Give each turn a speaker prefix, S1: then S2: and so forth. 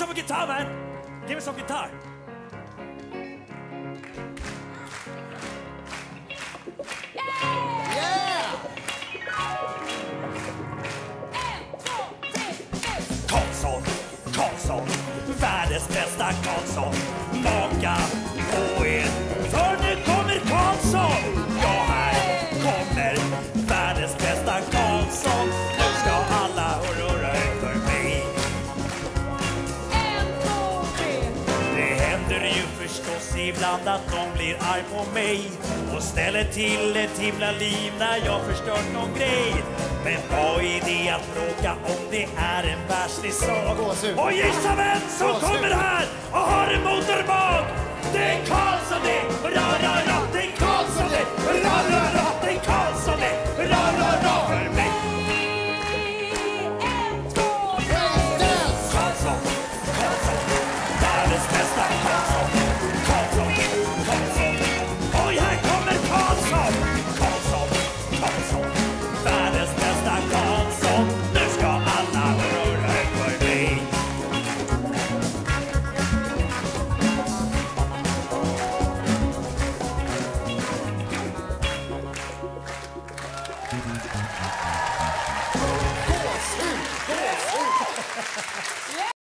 S1: some guitar, man. Give me some guitar.
S2: Yeah!
S1: Karlsson, världens bästa Karlsson. Maka på er, för nu kommer Karlsson. Ja, här kommer världens bästa Karlsson. Nu ska alla hurra för mig. Det händer ju förstås ibland att någon blir arg på mig och ställer till ett himla liv när jag förstört någon grej. Men vad är det att bråka om det är en världslig sak? Och gissa vem som kommer här och har en motorbåt? Det är Karlsson det! Hurra, hurra, hurra! Det är Karlsson det! Hurra, hurra, hurra!